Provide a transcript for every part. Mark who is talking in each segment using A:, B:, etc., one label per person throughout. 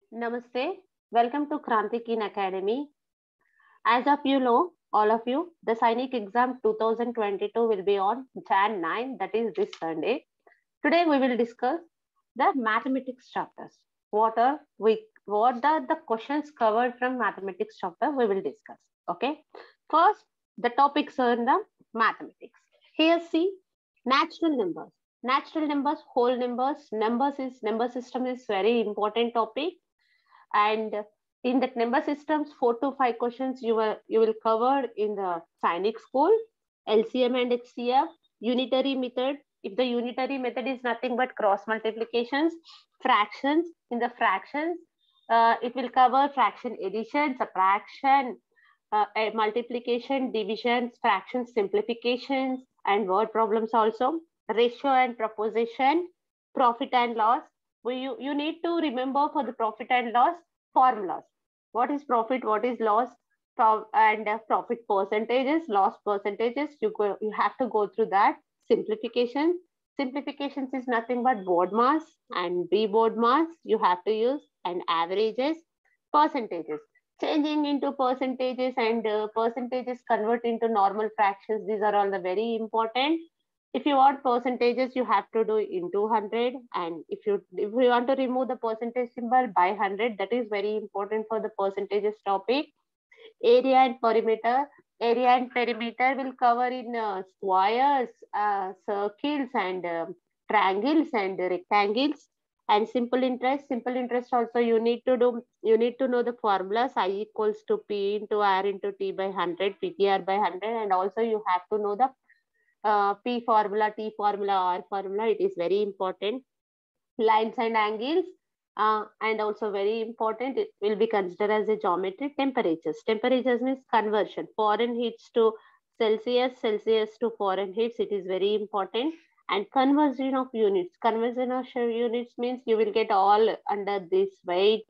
A: Namaste. Welcome to Kranti Keen Academy. As of you know, all of you, the Sainik exam 2022 will be on Jan 9, that is this Sunday. Today we will discuss the mathematics chapters. What are the questions covered from mathematics chapter we will discuss. Okay. First, the topics are in the mathematics. Here see natural numbers. Natural numbers, whole numbers, number system is very important topic, and in that number systems 4 to 5 questions you will cover in the Sainik school, LCM and HCF, unitary method. If the unitary method is nothing but cross multiplications, fractions, in the fractions it will cover fraction addition, subtraction, multiplication, divisions, fractions, simplifications, and word problems also, ratio and proposition, profit and loss. You need to remember for the profit and loss formulas. What is profit, what is loss, and profit percentages, loss percentages. You have to go through that. Simplification. Simplifications is nothing but board mass and B board mass you have to use, and averages, percentages. Changing into percentages and percentages convert into normal fractions. These are all the very important. If you want percentages, you have to do into 100, and if you want to remove the percentage symbol by 100, that is very important for the percentages topic. Area and perimeter. Area and perimeter will cover in squares, circles, and triangles and rectangles. And simple interest. Simple interest also you need to do. You need to know the formulas. I equals to P into R into T by 100, PTR by 100, and also you have to know the P formula, T formula, R formula. It is very important. Lines and angles, and also very important, it will be considered as a geometry. Temperatures. Temperatures means conversion. Foreign heats to Celsius, Celsius to foreign heats. It is very important. And conversion of units. Conversion of units means you will get all under this weight,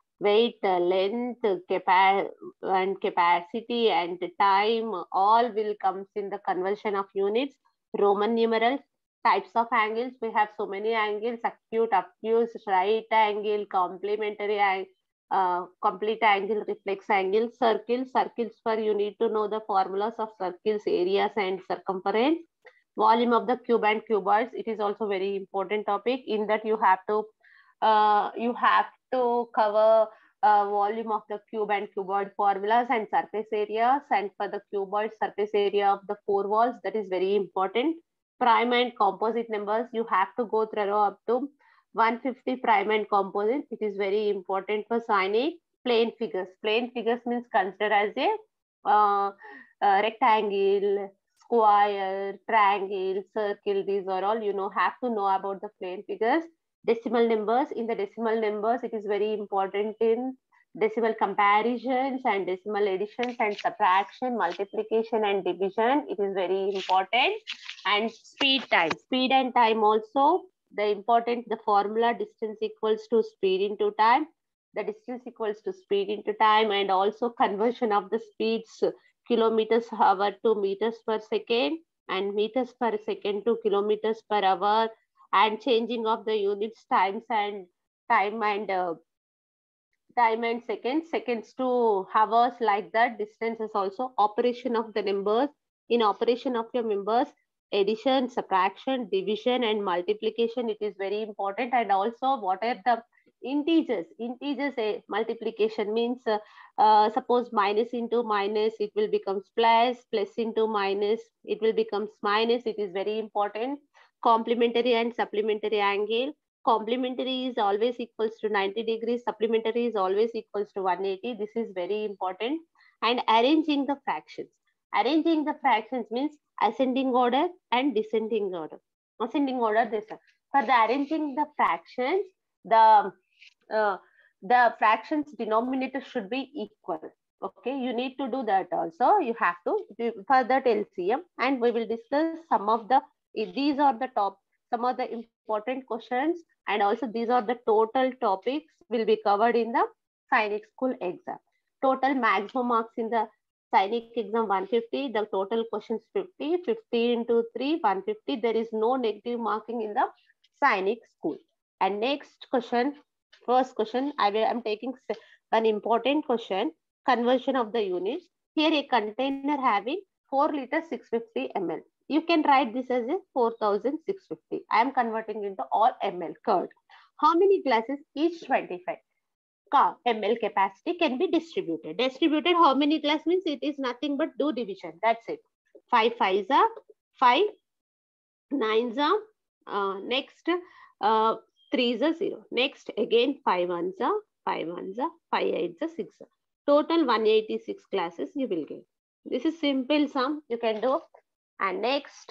A: length, and capacity and time, all will comes in the conversion of units. Roman numerals. Types of angles, we have so many angles: acute, obtuse, right angle, complementary, complete angle, reflex angle. Circles for you need to know the formulas of circles, areas and circumference. Volume of the cube and cuboids, it is also very important topic. In that you have to cover volume of the cube and cuboid formulas and surface areas, and for the cuboid, surface area of the four walls, that is very important. Prime and composite numbers, you have to go through up to 150 prime and composite. It is very important for Sainik. Plane figures. Plane figures means considered as a rectangle, square, triangle, circle. These are all have to know about the plane figures. Decimal numbers. In the decimal numbers, it is very important in decimal comparisons and decimal additions and subtraction, multiplication and division. It is very important. And speed, time. Speed and time also the important. The formula distance equals to speed into time. The distance equals to speed into time, and also conversion of the speeds, kilometers per hour to meters per second, and meters per second to kilometers per hour, and changing of the units, times and time and seconds to hours, like that. Distance is also operation of the numbers. In operation of your numbers, addition, subtraction, division and multiplication, it is very important. And also what are the integers. Multiplication means suppose minus into minus, it will becomes plus into minus, it will becomes minus. It is very important. Complementary and supplementary angle. Complementary is always equals to 90 degrees. Supplementary is always equals to 180. This is very important. And arranging the fractions. Arranging the fractions means ascending order and descending order. Ascending order, this. For the arranging the fractions, the fractions denominator should be equal. Okay, you need to do that also. You have to for that LCM, and we will discuss some of the. These are the some of the important questions, and also these are the total topics will be covered in the Sainik school exam. Total maximum marks in the Sainik exam 150. The total questions 50. 50 into 3, 150. There is no negative marking in the Sainik school. And next question, First question, I am taking an important question, conversion of the units. Here a container having 4 liters 650 ml. You can write this as a 4650. I am converting into all ml curd. How many glasses? Each 25 ml capacity can be distributed. Distributed how many glass means it is nothing but do division. That's it. 5 5s are 5 9s are next 3s are 0. Next again 5 1s are 5 1s are 5 8s are 6. Total 186 classes you will get. This is simple sum you can do. And next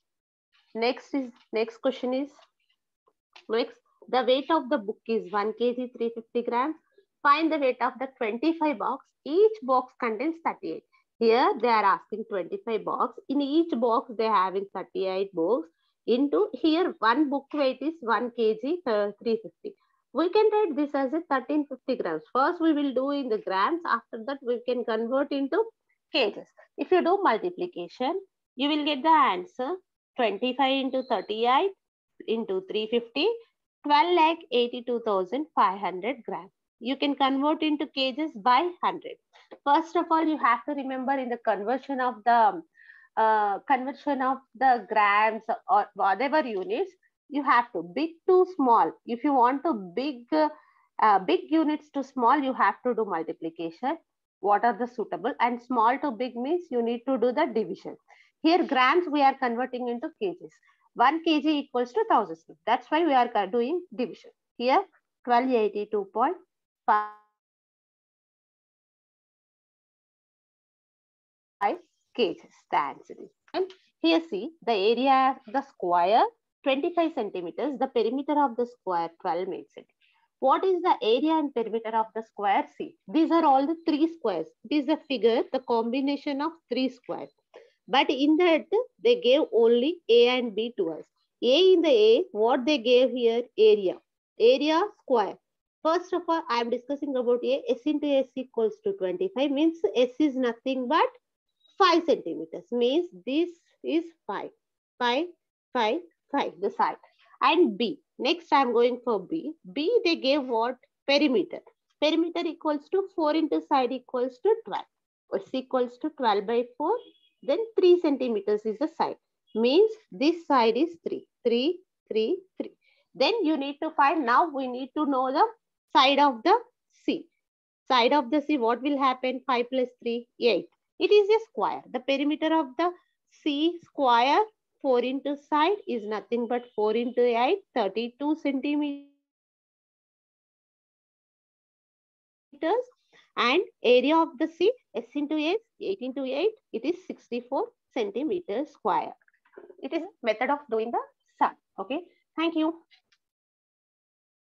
A: question is next. The weight of the book is 1 kg 350 grams. Find the weight of the 25 box. Each box contains 38. Here they are asking 25 box. In each box they are having 38 books. Into here one book weight is 1 kg 350. We can write this as a 1350 grams. First we will do in the grams. After that we can convert into kgs. If you do multiplication, you will get the answer 25 into 38 into 350. 12,82,500 grams. You can convert into kgs by 100. First of all, you have to remember in the conversion of the grams or whatever units, you have to big to small. If you want to big units to small, you have to do multiplication. What are the suitable? And small to big means you need to do the division. Here grams we are converting into kgs. 1 kg equals to 1000. That's why we are doing division. Here 1282.5 kgs. The answer is. And here see the area of the square 25 centimeters. The perimeter of the square 12 makes it. What is the area and perimeter of the square? See, these are all the 3 squares. It is a figure, the combination of 3 squares. But in that, they gave only A and B to us. A in the A, what they gave here? Area. Area square. First of all, I am discussing about A. S into S equals to 25 means S is nothing but 5 centimeters. Means this is 5. 5, 5, 5, the side. And B. Next, I am going for B. B, they gave what? Perimeter. Perimeter equals to 4 into side equals to 12. S equals to 12 by 4. Then 3 centimeters is the side. Means this side is 3. 3, 3, 3. Then you need to find, now we need to know the side of the C. Side of the C, what will happen? 5 plus 3, 8. It is a square. The perimeter of the C square, 4 into side is nothing but 4 into 8, 32 centimeters. And area of the C, S into S, 8 into 8, it is 64 centimeters square. It is method of doing the sum. Okay. Thank you.